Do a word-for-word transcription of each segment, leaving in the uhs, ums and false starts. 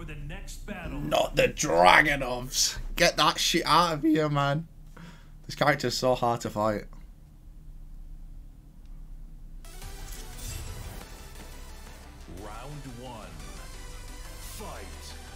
the next battle. Not the Dragonovs. Get that shit out of here, man. This character's so hard to fight. Round one. Fight.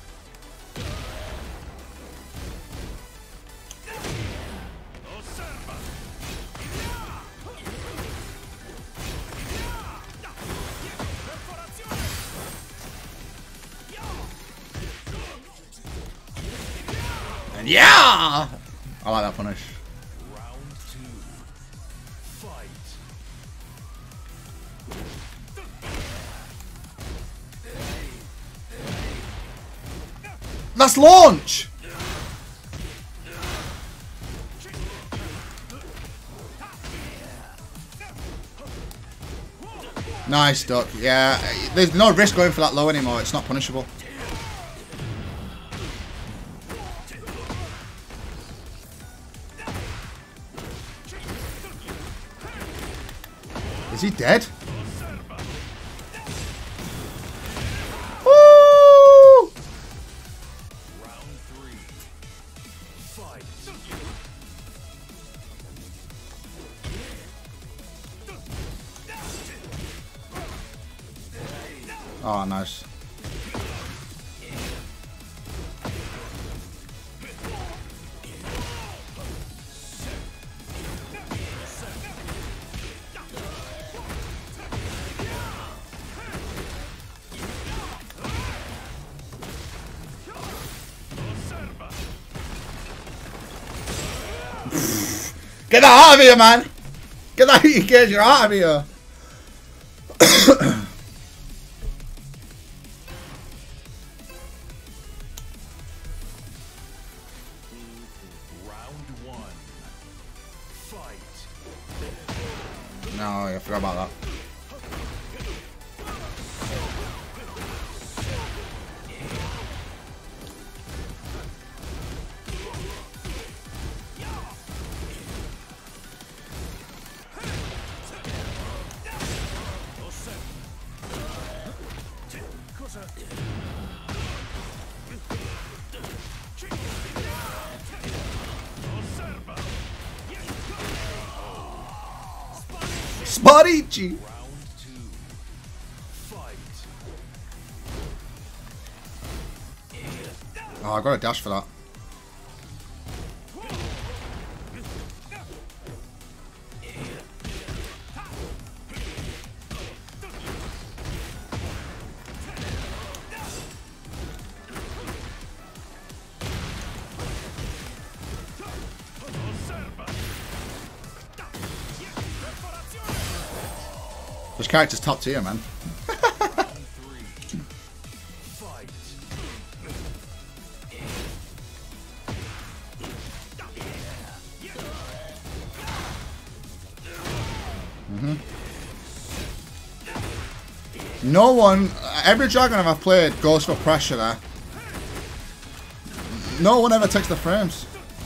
And yeah! I like that punish. Round two. Fight. That's launch! Nice duck. Yeah, there's no risk going for that low anymore. It's not punishable. Is he dead? Woo! Round three. Fight. Oh, nice. Get that out of here, man! Get that heat gauge out of here! Round one. Fight. No, I forgot about that. Sparici! Round two. Fight. Oh, I got a dash for that. This character's top tier, man. Round three. Fight. Mm-hmm. No one, every Dragon I've played goes for pressure there. No one ever takes the frames.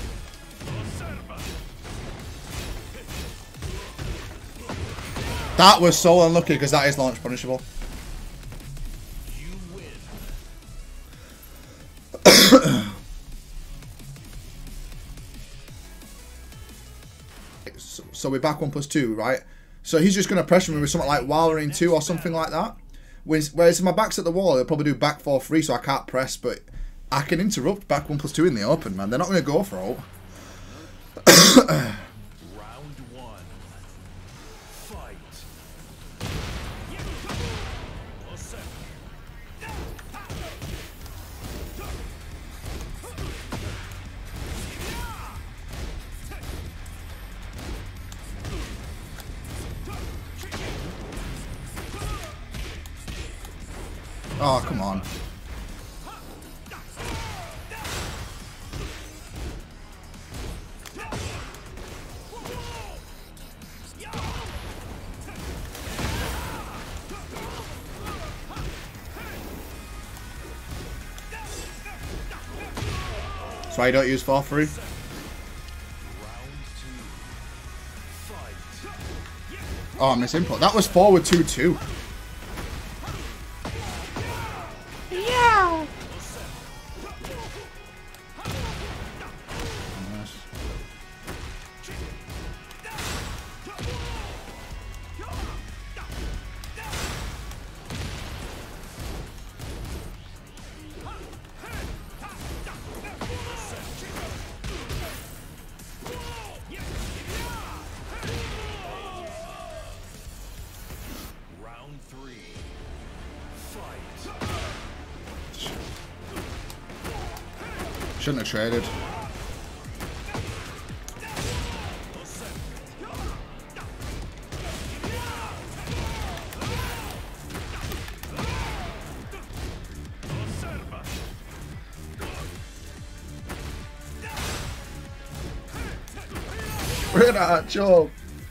That was so unlucky because that is launch punishable. You win. so, so we're back one plus two, right? So he's just going to pressure me with something like Wallering two or something like that. Whereas, whereas if my back's at the wall, he'll probably do back four three, so I can't press, but I can interrupt back one plus two in the open, man. They're not going to go for ult. Round one. Fight. Oh, come on. That's why you don't use four three. Oh, I missed input. That was forward two two. Yeah. Shouldn't have traded. We're in a job.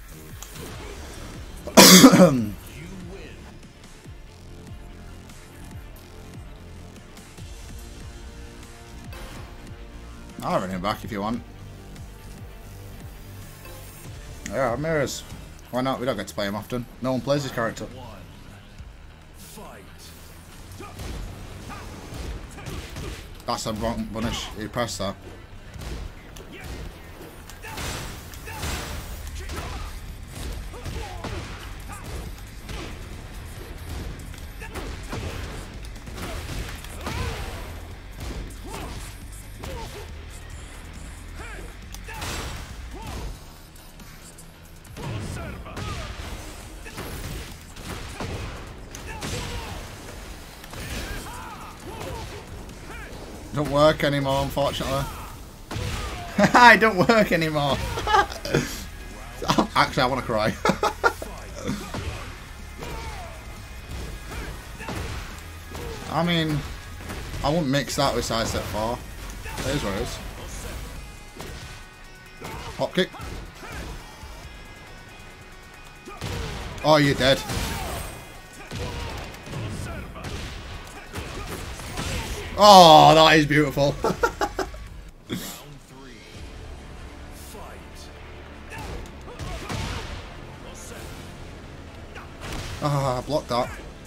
I'll run him back if you want. Yeah, mirrors. Why not? We don't get to play him often. No one plays his character. That's a wrong punish. He pressed that. Don't work anymore, unfortunately. I don't work anymore. Actually, I want to cry. I mean, I wouldn't mix that with side step four. It is what it is. Hop kick. Oh, you're dead. Oh, that is beautiful. Ah, I blocked that.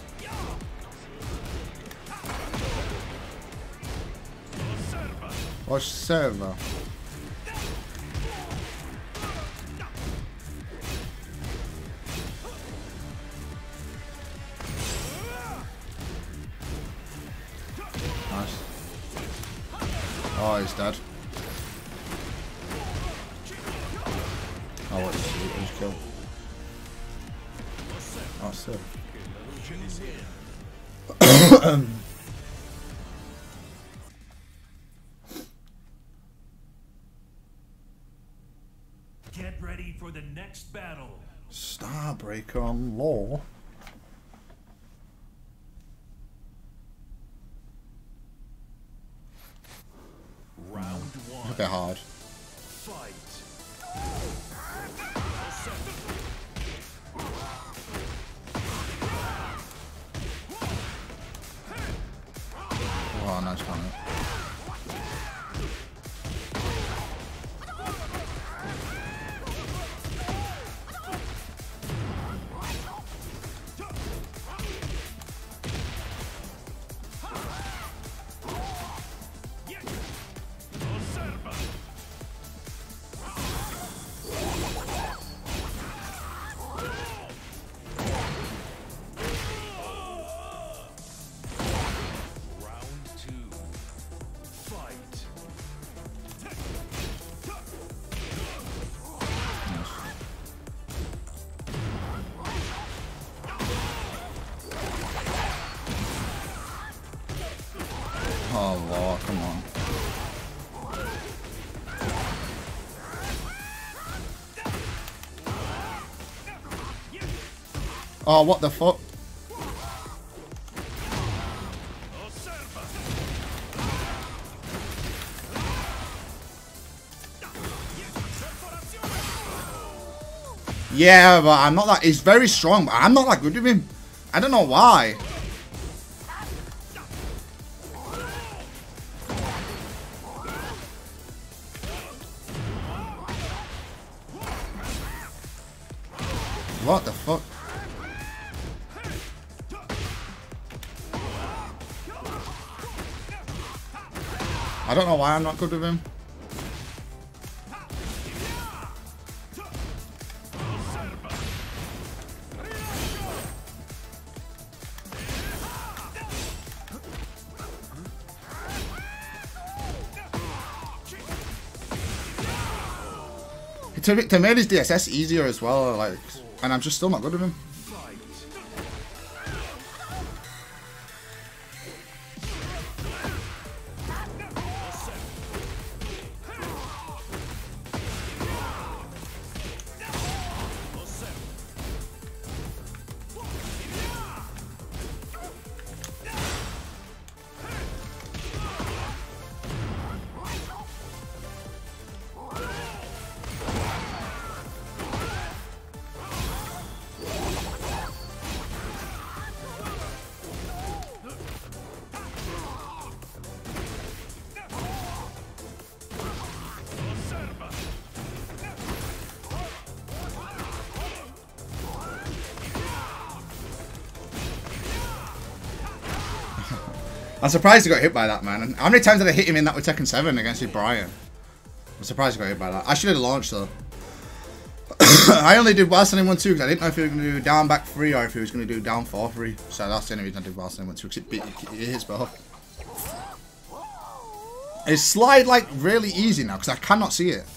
Observa. Nice. Oh, he's dead. Oh, what is he? He's killed. Oh, still. Get ready for the next battle. Starbreaker on Law. Round one. A bit hard. Fight. Oh, nice one. Oh, Lord, come on. Oh, what the fuck? Yeah, but I'm not that... He's very strong, but I'm not that good with him. I don't know why. What the fuck? I don't know why I'm not good with him. To, to make his D S S easier as well, like, and I'm just still not good with him. I'm surprised he got hit by that, man. How many times did I hit him in that with Tekken seven against his Brian? I'm surprised he got hit by that. I should have launched though. I only did Wild Standing one two because I didn't know if he was going to do down back three or if he was going to do down four three. So that's the only reason I did Wild Standing one two because it, it, it hits both. It's slide like really easy now because I cannot see it.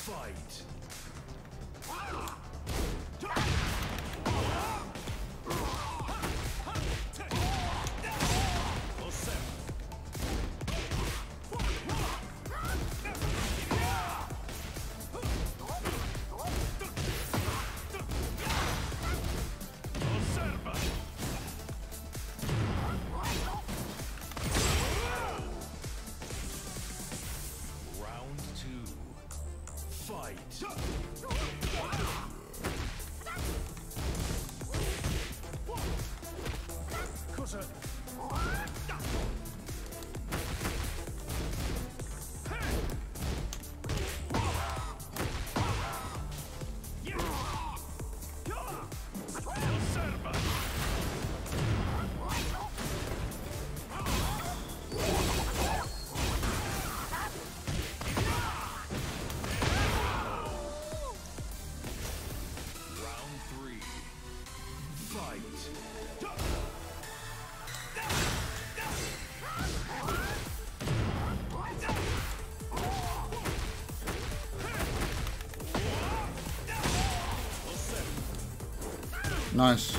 Nice.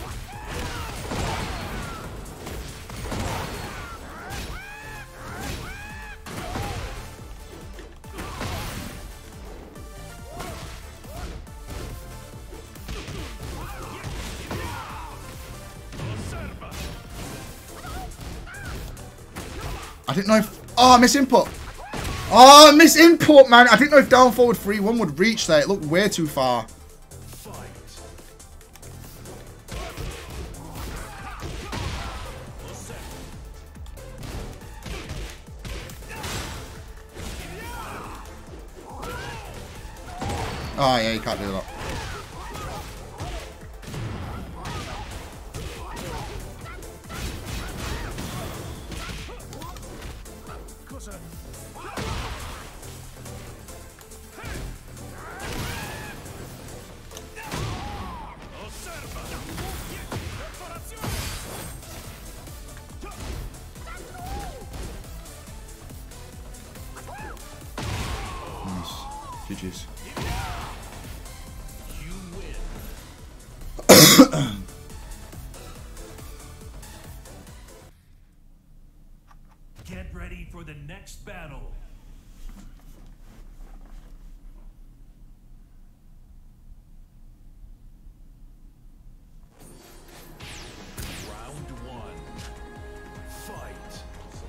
I didn't know if... Oh, I miss input. Oh, I miss input, man. I didn't know if down forward three one would reach there. It looked way too far. Oh, yeah, you can't do that. Nice. G G's. Get ready for the next battle. Round one. Fight.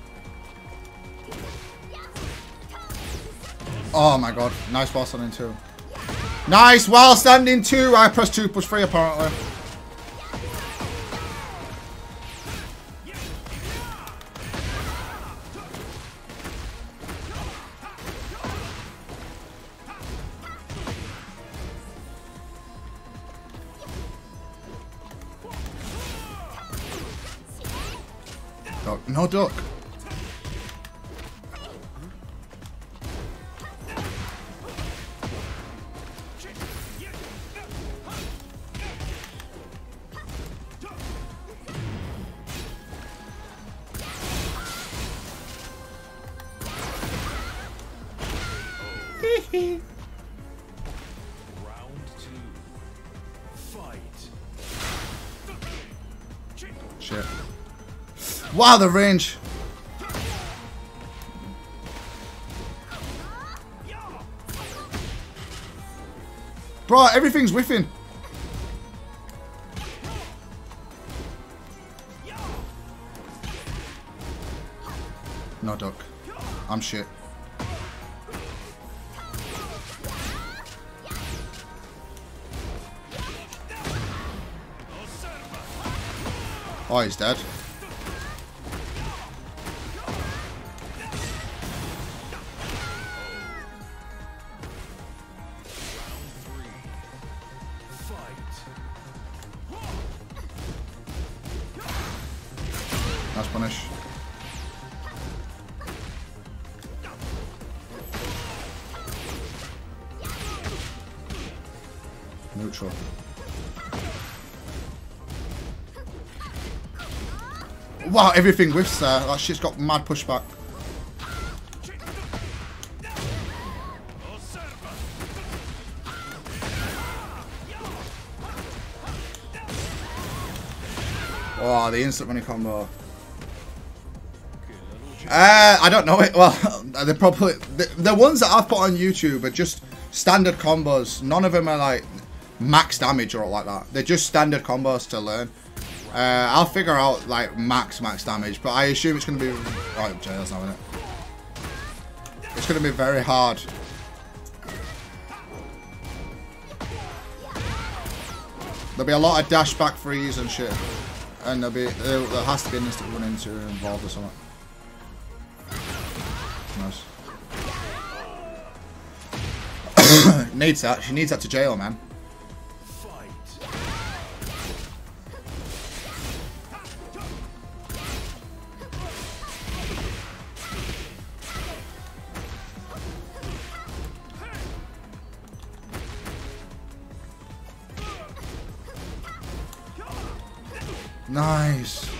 Oh my god. Nice while standing two. Nice while standing two. I pressed two plus three apparently. Duck. No duck. Round two. Fight. Shit. Wow, the range. Bro, everything's whiffing. No duck. I'm shit. Oh, he's dead. Nice punish. neutral. Wow, everything whiffs there. That shit's got mad pushback. Oh, the instant money combo. Uh, I don't know it. Well, they're probably the, the ones that I've put on YouTube are just standard combos. None of them are like max damage or like that. They're just standard combos to learn. Uh, I'll figure out like max max damage, but I assume it's gonna be. Oh, Jail's not in it. It's gonna be very hard. There'll be a lot of dash back freeze and shit, and there'll be there, there has to be an instant run into involved or something. Nice. Needs that. She needs that to jail, man. Nice.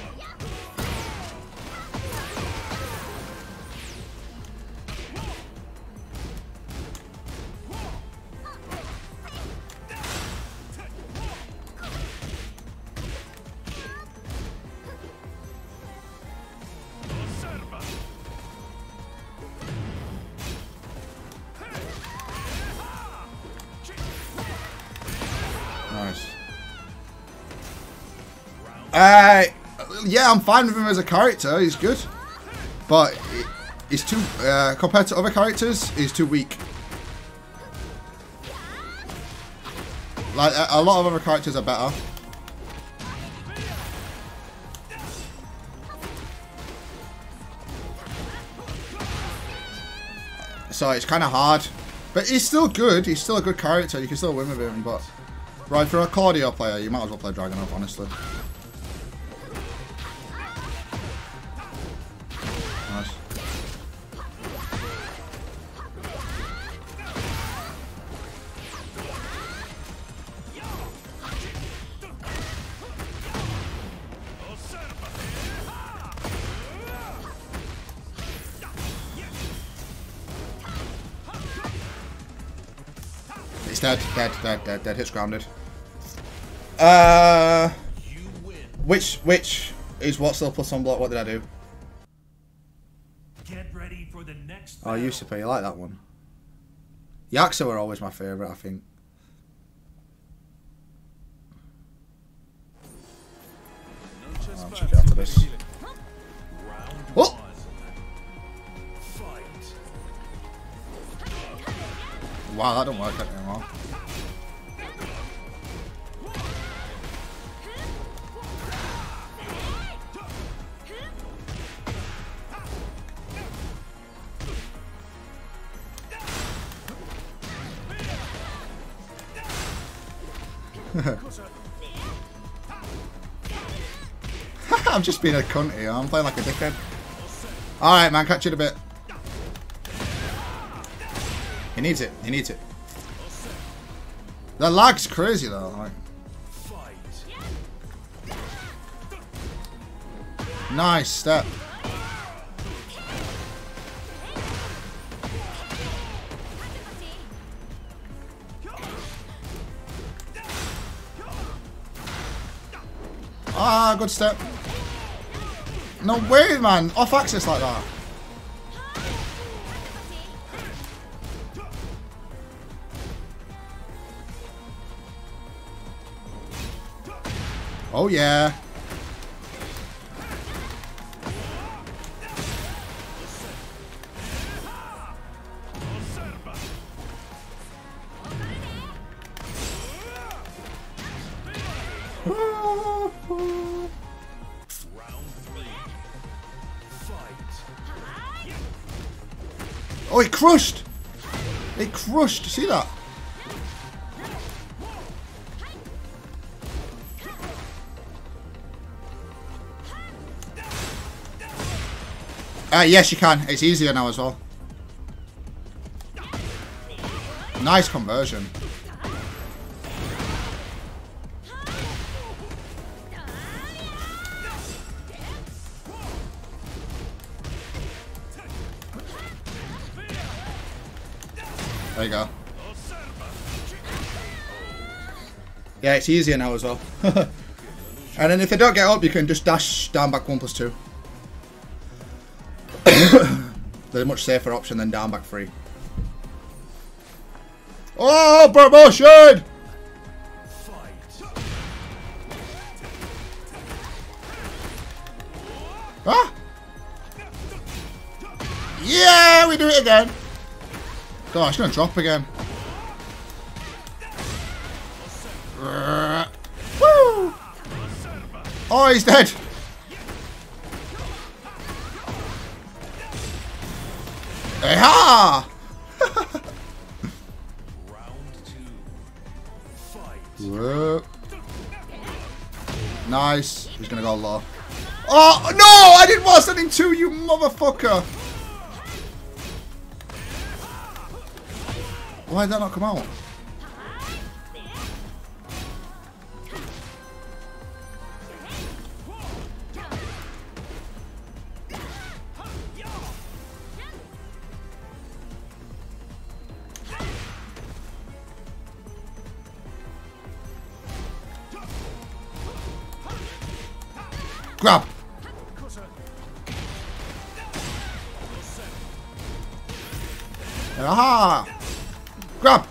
Nice. Uh, yeah, I'm fine with him as a character. He's good, but he's too uh, compared to other characters. He's too weak. Like a, a lot of other characters are better. So it's kind of hard, but he's still good. He's still a good character. You can still win with him, but right, for a Claudio player, you might as well play Dragunov, honestly. Nice. It's dead, dead, dead, dead, dead. Hits grounded. Uh, which, which is what still plus on block? What did I do? Get ready for the next Oh, I used to play. You like that one? Yaxa were always my favourite, I think. I'll check it after this. Oh! Wow, that don't work anymore. I'm just being a cunt here. I'm playing like a dickhead. Alright, man, catch you in a bit. He needs it. He needs it. The lag's crazy though. Like. Nice step. Ah, good step. No way, man. Off axis like that. Oh, yeah. Oh, it crushed! It crushed. See that? Uh, yes, you can. It's easier now as well. Nice conversion. There you go. Yeah, it's easier now as well. And then if they don't get up, you can just dash down back one plus two. They're a much safer option than down back three. Oh, promotion! Huh? Yeah, we do it again. Oh, she's gonna drop again. Uh, woo! Oh, he's dead. Aha! Round two. Fight. Whoa. Nice. He's gonna go low. Oh no! I didn't want to send in two, you motherfucker. Why did that not come out? Grab. Aha! Grab!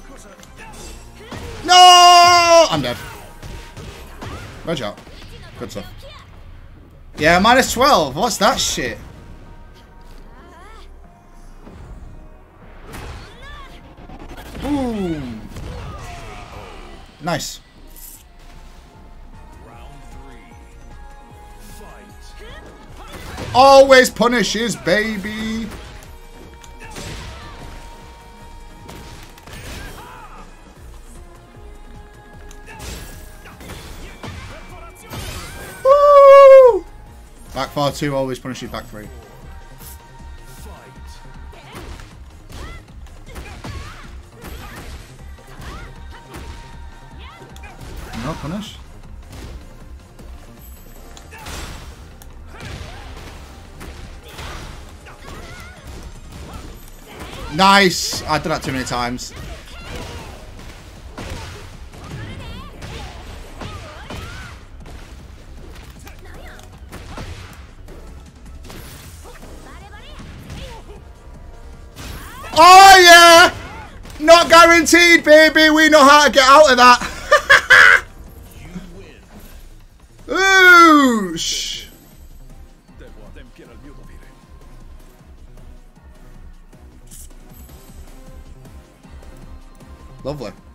No! I'm dead. Good job. Good stuff. Yeah, minus twelve. What's that shit? Boom. Nice. Round three. Fight. Always punishes, baby. Woo! Back four two always punishes back three. No punish. Nice! I've done that too many times. Oh yeah! Not guaranteed, baby. We know how to get out of that. Ooh! Shh. Lovely.